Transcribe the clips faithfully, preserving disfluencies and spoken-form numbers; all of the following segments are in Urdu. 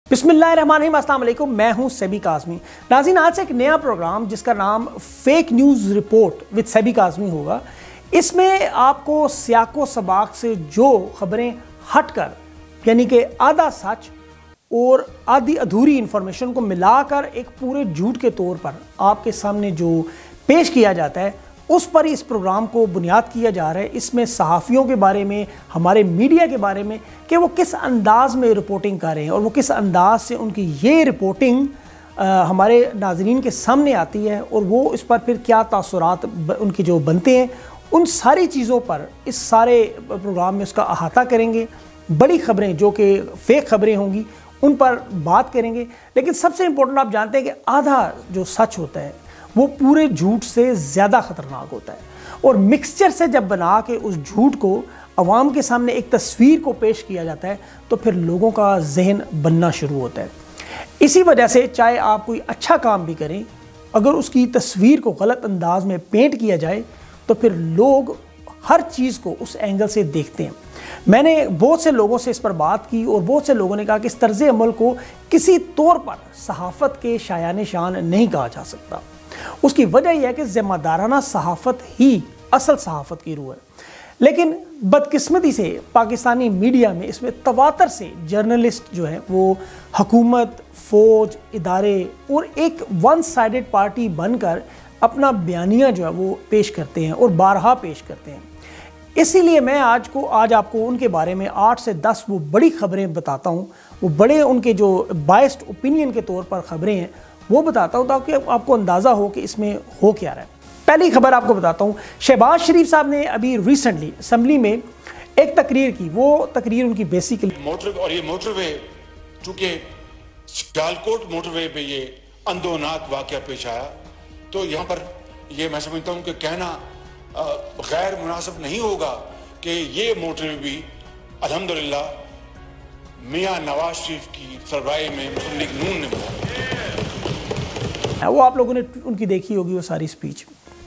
बिस्मिल्लाहिर्रहमानिर्रहीम, अस्सलाम वालेकुम। मैं हूं सेबी काज़मी। नाज़रीन, आज से एक नया प्रोग्राम जिसका नाम fake news report with Sabih Kazmi होगा। इसमें आपको सियाको सबाक से जो खबरें हटकर यानी कि आधा सच और आधी अधूरी इंफॉर्मेशन को मिलाकर एक पूरे झूठ के तौर पर आपके सामने जो पेश किया जाता है, उस पर इस प्रोग्राम को बुनियाद किया जा रहा है। इसमें सहाफ़ियों के बारे में, हमारे मीडिया के बारे में कि वो किस अंदाज़ में रिपोर्टिंग कर रहे हैं और वो किस अंदाज़ से उनकी ये रिपोर्टिंग आ, हमारे नाज़रीन के सामने आती है और वो इस पर फिर क्या तासुरात उनके जो बनते हैं, उन सारी चीज़ों पर इस सारे प्रोग्राम में उसका अहाता करेंगे। बड़ी ख़बरें जो कि फ़ेक ख़बरें होंगी उन पर बात करेंगे, लेकिन सबसे इम्पोर्टेंट आप जानते हैं कि आधा जो सच होता है वो पूरे झूठ से ज़्यादा ख़तरनाक होता है। और मिक्सचर से जब बना के उस झूठ को अवाम के सामने एक तस्वीर को पेश किया जाता है तो फिर लोगों का जहन बनना शुरू होता है। इसी वजह से चाहे आप कोई अच्छा काम भी करें, अगर उसकी तस्वीर को गलत अंदाज में पेंट किया जाए तो फिर लोग हर चीज़ को उस एंगल से देखते हैं। मैंने बहुत से लोगों से इस पर बात की और बहुत से लोगों ने कहा कि इस तर्ज़ अमल को किसी तौर पर सहाफ़त के शायान शान नहीं कहा जा सकता। उसकी वजह यह है कि ज़िम्मेदाराना सहाफ़त ही असल सहाफ़त की रूह है। लेकिन बदकिस्मती से पाकिस्तानी मीडिया में इसमें तवातर से जर्नलिस्ट जो हैं वो हुकूमत, फ़ौज, इदारे और एक वन साइडेड पार्टी बनकर अपना बयानिया जो है वो पेश करते हैं और बारहा पेश करते हैं। इसीलिए मैं आज को आज आपको उनके बारे में आठ से दस वो बड़ी ख़बरें बताता हूँ। वो बड़े उनके जो बायस्ड ओपिनियन के तौर पर ख़बरें हैं वो बताता हूँ ताकि आपको अंदाज़ा हो कि इसमें हो क्या रहा है। पहली खबर आपको बताता हूँ, शहबाज शरीफ साहब ने अभी रिसेंटली असम्बली में एक तकरीर की। वो तकरीर उनकी बेसिकली मोटर और ये मोटरवे, चूँकि सियालकोट मोटरवे पे ये अंदोनाक वाक़या पेश आया, तो यहाँ पर ये मैं समझता हूँ कि कहना गैर मुनासिब नहीं होगा कि ये मोटरवे भी अल्हम्दुलिल्लाह मियाँ नवाज शरीफ की सरबराही में मुस्लिम लीग नून ने बनाया। वो आप लोगों ने उनकी देखी होगी वो सारी स्पीच।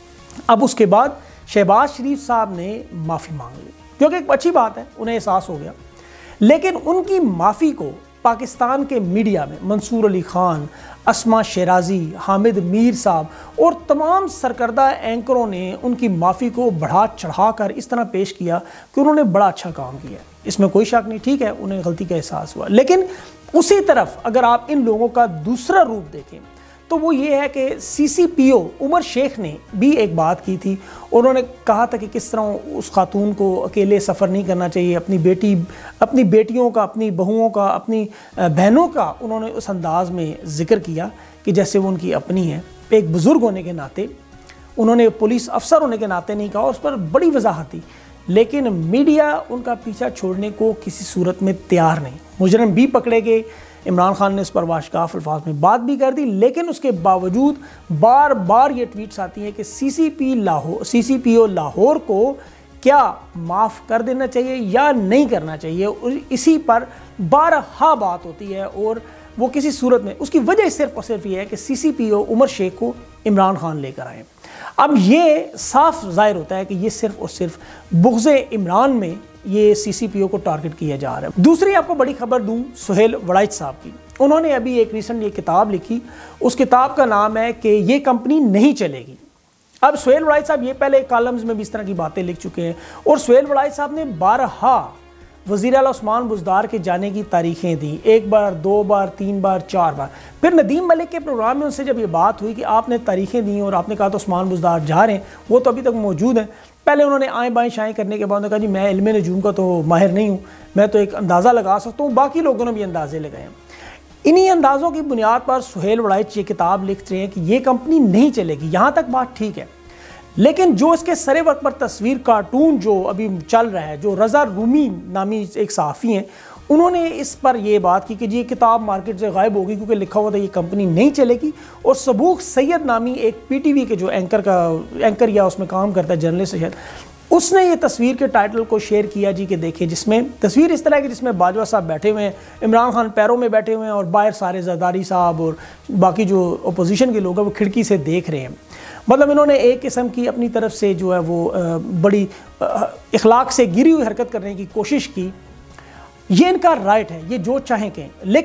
अब उसके बाद शहबाज शरीफ साहब ने माफ़ी मांग ली, जो कि एक अच्छी बात है, उन्हें एहसास हो गया। लेकिन उनकी माफ़ी को पाकिस्तान के मीडिया में मंसूर अली ख़ान, अस्मा शेराजी, हामिद मीर साहब और तमाम सरकर्दा एंकरों ने उनकी माफ़ी को बढ़ा चढ़ा कर इस तरह पेश किया कि उन्होंने बड़ा अच्छा काम किया। इसमें कोई शक नहीं, ठीक है, उन्हें गलती का एहसास हुआ। लेकिन उसी तरफ अगर आप इन लोगों का दूसरा रूप देखें तो वो ये है कि C C P O Umar Sheikh ने भी एक बात की थी। उन्होंने कहा था कि किस तरह उस खातून को अकेले सफ़र नहीं करना चाहिए, अपनी बेटी अपनी बेटियों का, अपनी बहुओं का, अपनी बहनों का उन्होंने उस अंदाज में ज़िक्र किया कि जैसे वो उनकी अपनी है। एक बुज़ुर्ग होने के नाते, उन्होंने पुलिस अफसर होने के नाते नहीं कहा, उस पर बड़ी वजाहत थी। लेकिन मीडिया उनका पीछा छोड़ने को किसी सूरत में तैयार नहीं। मुजरिम भी पकड़े गए, इमरान खान ने उस पर वाशगाफ अल्फाज में बात भी कर दी, लेकिन उसके बावजूद बार बार ये ट्वीट्स आती हैं कि C C P Lahore C C P O Lahore को क्या माफ़ कर देना चाहिए या नहीं करना चाहिए। और इसी पर बारहा बात होती है और वो किसी सूरत में, उसकी वजह सिर्फ और सिर्फ ये है कि C C P O Umar Sheikh को इमरान खान लेकर आए। अब ये साफ ज़ाहिर होता है कि ये सिर्फ और सिर्फ बुग़्ज़े इमरान में ये सी सी पी ओ को टारगेट किया जा रहा है। दूसरी आपको बड़ी खबर दूं सुहेल वड़ाइच साहब की। उन्होंने अभी एक रिसेंट ये किताब लिखी, उस किताब का नाम है कि ये कंपनी नहीं चलेगी। अब सुहेल वड़ाइच साहब ये पहले कॉलम्स में भी इस तरह की बातें लिख चुके हैं और सुहेल वड़ाइच साहब ने बारहा वज़ीर आला उस्मान बुज़दार के जाने की तारीखें दी, एक बार, दो बार, तीन बार, चार बार। फिर नदीम मलिक के प्रोग्राम में उनसे जब ये बात हुई कि आपने तारीखें दी और आपने कहा तो उस्मान बुज़दार जा रहे हैं, वो तो अभी तक मौजूद हैं। पहले उन्होंने आए बाएँ शाएँ करने के बाद उन्होंने कहा जी मैं इल्म नजूम का तो माहिर नहीं हूँ, मैं तो एक अंदाज़ा लगा सकता हूँ, बाकी लोगों ने भी अंदाजे लगाए हैं। इन्हीं अंदाज़ों की बुनियाद पर सुहेल वड़ाइच ये किताब लिख रहे हैं कि ये कंपनी नहीं चलेगी। यहाँ तक बात ठीक है, लेकिन जो इसके सरे वक्त पर तस्वीर कार्टून जो अभी चल रहा है, जो रज़ा रूमी नामी एक सहाफ़ी हैं, उन्होंने इस पर यह बात की कि जी ये किताब मार्केट से गायब होगी क्योंकि लिखा हुआ था ये कंपनी नहीं चलेगी। और सबूक सैयद नामी एक पी टी वी के जो एंकर का एंकर या उसमें काम करता है, जर्नलिस्ट है, उसने ये तस्वीर के टाइटल को शेयर किया जी कि देखिए, जिसमें तस्वीर इस तरह की जिसमें बाजवा साहब बैठे हुए हैं, इमरान खान पैरों में बैठे हुए हैं और बाहर सारे जरदारी साहब और बाकी जो अपोजिशन के लोग हैं वो खिड़की से देख रहे हैं। मतलब इन्होंने एक किस्म की अपनी तरफ से जो है वो बड़ी इखलाक से गिरी हुई हरकत करने की कोशिश की। ये इनका राइट है, ये जो चाहें कहें, लेकिन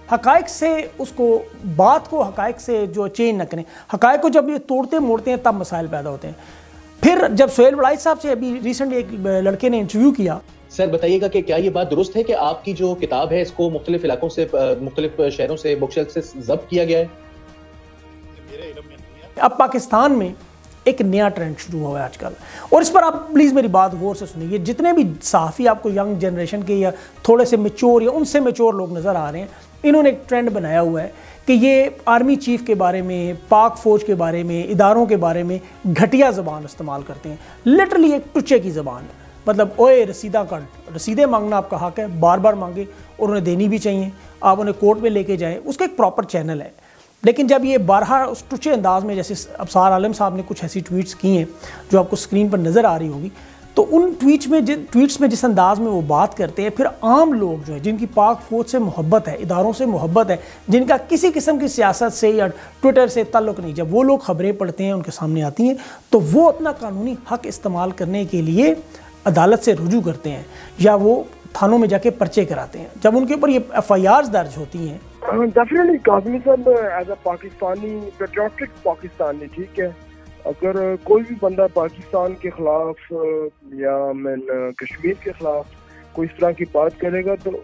حقائق سے اس کو بات کو حقائق سے جو چینج نہ کریں. حقائق کو جب یہ توڑتے موڑتے ہیں تب مسائل پیدا ہوتے ہیں. پھر جب سہیل وڑائی صاحب سے ابھی ریسنٹلی ایک لڑکے نے انٹرویو کیا. سر بتائیے گا کہ کیا یہ بات درست ہے کہ آپ کی جو کتاب ہے اس کو مختلف علاقوں سے مختلف شہروں سے بک شیلف سے ضبط کیا گیا ہے؟ اب پاکستان میں ایک نیا ٹرینڈ شروع ہوا ہے آج کل, اور اس پر آپ پلیز میری بات غور سے سنیں. یہ جتنے بھی صحافی آپ کو ینگ جنریشن کے یا تھوڑے سے میچور یا ان سے میچور لوگ نظر آ رہے ہیں, انہوں نے ایک ٹرینڈ بنایا ہوا ہے کہ یہ آرمی چیف کے بارے میں, پاک فوج کے بارے میں, اداروں کے بارے میں گھٹیا زبان استعمال کرتے ہیں. لٹرلی ایک ٹچے کی زبان ہے. مطلب اوے رسیدہ کٹ, رسیدیں مانگنا آپ کا حق ہے, بار بار مانگے اور انہیں دینی بھی چاہیے, آپ انہیں کورٹ میں لے کے جائیں, اس کا ایک پراپر چینل ہے. لیکن جب یہ بارہا اس ٹچے انداز میں, جیسے ابصار عالم صاحب نے کچھ ایسی ٹویٹس کی ہیں جو آپ کو اسکرین پر نظر آ رہی ہوگی, تو ان ٹویٹس میں ٹویٹس میں جس انداز میں وہ بات کرتے ہیں, پھر عام لوگ جو ہیں جن کی پاک فوج سے محبت ہے, اداروں سے محبت ہے, جن کا کسی قسم کی سیاست سے یا ٹویٹر سے تعلق نہیں, جب وہ لوگ خبریں پڑھتے ہیں, ان کے سامنے آتی ہیں, تو وہ اپنا قانونی حق استعمال کرنے کے لیے عدالت سے رجوع کرتے ہیں یا وہ تھانوں میں جا کے پرچے کراتے ہیں. جب ان کے اوپر یہ ایف آئی آرز درج ہوتی ہیں, ڈیفینیٹلی کاظمی صاحب as a Pakistani, patriotic Pakistani, ٹھیک ہے, اگر کوئی بھی بندہ پاکستان کے خلاف یا مین کشمیر کے خلاف کوئی اس طرح کی بات کرے گا تو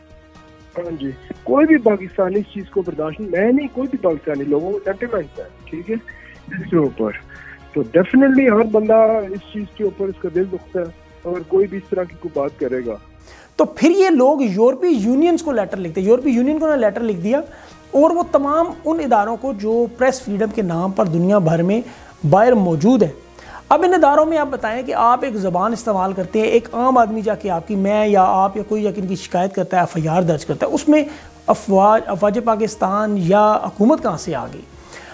ہاں جی کوئی بھی پاکستانی اس چیز کو برداشت نہیں, میں نہیں, کوئی بھی پاکستانی, لوگوں کو سینٹیمنٹ ہے, ٹھیک ہے, اس کے اوپر تو ڈیفینیٹلی ہر بندہ اس چیز کے اوپر اس کا دل دکھتا ہے اگر کوئی بھی اس طرح کی کوئی بات کرے گا. تو پھر یہ لوگ یورپی یونینز کو لیٹر لکھتے ہیں, یورپی یونین کو نے لیٹر لکھ دیا, اور وہ تمام ان اداروں کو جو پریس فریڈم کے نام پر دنیا بھر میں باہر موجود ہیں. اب ان اداروں میں آپ بتائیں کہ آپ ایک زبان استعمال کرتے ہیں, ایک عام آدمی جا کے آپ کی, میں یا آپ یا کوئی یقین کی شکایت کرتا ہے, ایف آئی آر درج کرتا ہے, اس میں افواج افواج پاکستان یا حکومت کہاں سے آ گئی.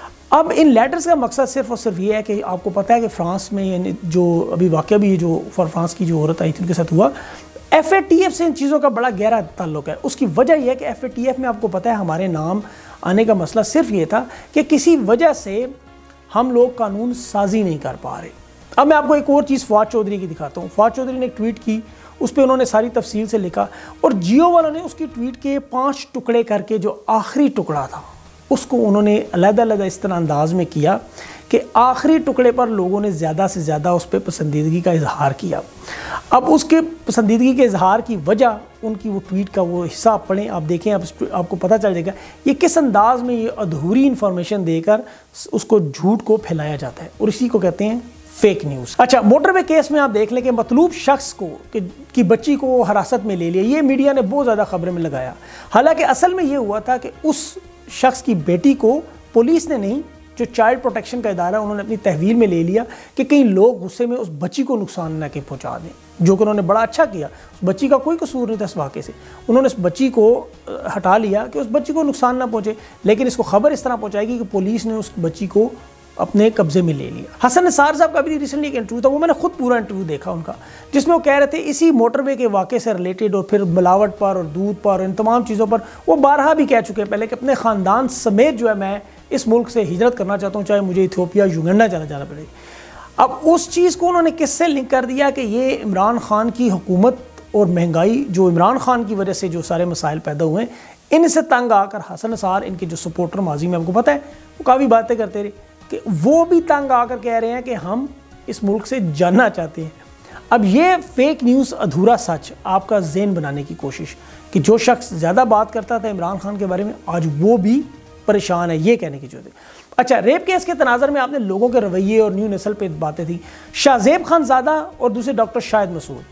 اب ان لیٹرز کا مقصد صرف اور صرف یہ ہے کہ آپ کو پتہ ہے کہ فرانس میں یعنی جو ابھی واقعہ بھی جو فرانس کی جو عورت آئی تھی ان کے ساتھ ہوا, ایف اے ٹی ایف سے ان چیزوں کا بڑا گہرا تعلق ہے. اس کی وجہ یہ ہے کہ ایف اے ٹی ایف میں آپ کو پتہ ہے ہمارے نام آنے کا مسئلہ صرف یہ تھا کہ کسی وجہ سے ہم لوگ قانون سازی نہیں کر پا رہے. اب میں آپ کو ایک اور چیز فواد چودھری کی دکھاتا ہوں. فواد چودھری نے ایک ٹویٹ کی, اس پہ انہوں نے ساری تفصیل سے لکھا, اور جیو والوں نے اس کی ٹویٹ کے پانچ ٹکڑے کر کے جو آخری ٹکڑا تھا اس کو انہوں نے علیحدہ علیحدہ اس طرح انداز میں کیا کہ آخری ٹکڑے پر لوگوں نے زیادہ سے زیادہ اس پہ پسندیدگی کا اظہار کیا. اب اس کے پسندیدگی کے اظہار کی وجہ ان کی وہ ٹویٹ کا وہ حصہ آپ پڑھیں, آپ دیکھیں, آپ آپ کو پتہ چل جائے گا یہ کس انداز میں یہ ادھوری انفارمیشن دے کر اس کو جھوٹ کو پھیلایا جاتا ہے, اور اسی کو کہتے ہیں فیک نیوز. اچھا, موٹر وے کیس میں آپ دیکھ لیں کہ مطلوب شخص کو کی بچی کو حراست میں لے لیا, یہ میڈیا نے بہت زیادہ خبریں میں لگایا. حالانکہ اصل میں یہ ہوا تھا کہ اس شخص کی بیٹی کو پولیس نے نہیں, جو چائلڈ پروٹیکشن کا ادارہ انہوں نے اپنی تحویل میں لے لیا کہ کہیں لوگ غصے میں اس بچی کو نقصان نہ کہ پہنچا دیں, جو کہ انہوں نے بڑا اچھا کیا. اس بچی کا کوئی قصور نہیں تھا اس واقعے سے, انہوں نے اس بچی کو ہٹا لیا کہ اس بچی کو نقصان نہ پہنچے, لیکن اس کو خبر اس طرح پہنچائے گی کہ پولیس نے اس بچی کو اپنے قبضے میں لے لیا. حسن نثار صاحب کا بھی ریسنٹلی ایک انٹرویو تھا, وہ میں نے خود پورا انٹرویو دیکھا ان کا, جس میں وہ کہہ رہے تھے اسی موٹر وے کے واقعے سے ریلیٹڈ, اور پھر ملاوٹ پر اور دودھ پر اور ان تمام چیزوں پر وہ بارہا بھی کہہ چکے ہیں پہلے کہ اپنے خاندان سمیت جو ہے میں اس ملک سے ہجرت کرنا چاہتا ہوں, چاہے مجھے ایتھوپیا یوگنڈا چلا جانا پڑے. اب اس چیز کو انہوں نے کس سے لنک کر دیا کہ یہ عمران خان کی حکومت اور مہنگائی جو عمران خان کی وجہ سے جو سارے مسائل پیدا ہوئے ہیں, ان سے تنگ آ کر حسن نثار, ان کے جو سپورٹر ماضی میں آپ کو پتہ ہے وہ کافی باتیں کرتے رہے, کہ وہ بھی تنگ آ کر کہہ رہے ہیں کہ ہم اس ملک سے جاننا چاہتے ہیں. اب یہ فیک نیوز, ادھورا سچ, آپ کا ذہن بنانے کی کوشش کہ جو شخص زیادہ بات کرتا تھا عمران خان کے بارے میں آج وہ بھی پریشان ہے, یہ کہنے کی ضرورت ہے. اچھا, ریپ کیس کے تناظر میں آپ نے لوگوں کے رویے اور نیو نسل پہ باتیں تھیں. شاہزیب خان زادہ اور دوسرے ڈاکٹر شاہد مسعود.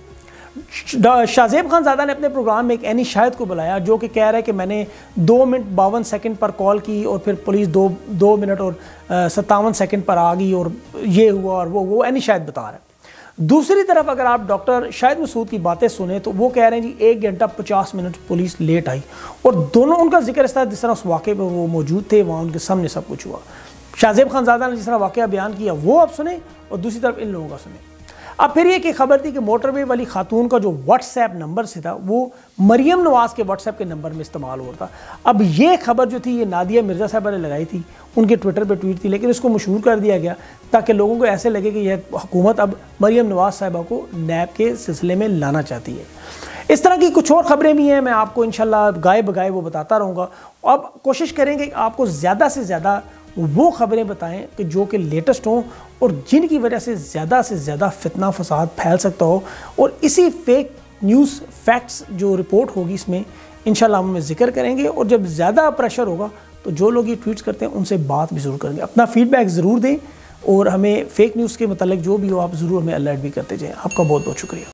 شاہزیب خان زادہ نے اپنے پروگرام میں ایک اینی شاہد کو بلایا جو کہ کہہ رہا ہے کہ میں نے دو منٹ باون سیکنڈ پر کال کی اور پھر پولیس دو دو منٹ اور ستاون سیکنڈ پر آ گئی اور یہ ہوا اور وہ وہ اینی شاہد بتا رہا ہے. دوسری طرف اگر آپ ڈاکٹر شاہد مسعود کی باتیں سنیں تو وہ کہہ رہے ہیں جی ایک گھنٹہ پچاس منٹ پولیس لیٹ آئی, اور دونوں ان کا ذکر اس طرح جس طرح اس واقعے پہ وہ موجود تھے, وہاں ان کے سامنے سب کچھ ہوا. شاہزیب خان زادہ نے جس طرح واقعہ بیان کیا وہ آپ سنیں, اور دوسری طرف ان لوگوں کا سنیں. اب پھر یہ کہ خبر تھی کہ موٹر وے والی خاتون کا جو واٹس ایپ نمبر سے تھا وہ مریم نواز کے واٹس ایپ کے نمبر میں استعمال ہو رہا تھا. اب یہ خبر جو تھی یہ نادیہ مرزا صاحبہ نے لگائی تھی, ان کے ٹویٹر پہ ٹویٹ تھی, لیکن اس کو مشہور کر دیا گیا تاکہ لوگوں کو ایسے لگے کہ یہ حکومت اب مریم نواز صاحبہ کو نیب کے سلسلے میں لانا چاہتی ہے. اس طرح کی کچھ اور خبریں بھی ہیں، میں آپ کو انشاءاللہ گائے بگائے وہ بتاتا رہوں گا. اب کوشش کریں گے کہ آپ کو زیادہ سے زیادہ وہ خبریں بتائیں کہ جو کہ لیٹسٹ ہوں اور جن کی وجہ سے زیادہ سے زیادہ فتنہ فساد پھیل سکتا ہو. اور اسی فیک نیوز فیکٹس جو رپورٹ ہوگی اس میں انشاءاللہ ہم ذکر کریں گے. اور جب زیادہ پریشر ہوگا تو جو لوگ یہ ٹویٹس کرتے ہیں ان سے بات بھی ضرور کریں گے. اپنا فیڈ بیک ضرور دیں اور ہمیں فیک نیوز کے متعلق جو بھی ہو آپ ضرور ہمیں الرٹ بھی کرتے جائیں. آپ کا بہت بہت شکریہ.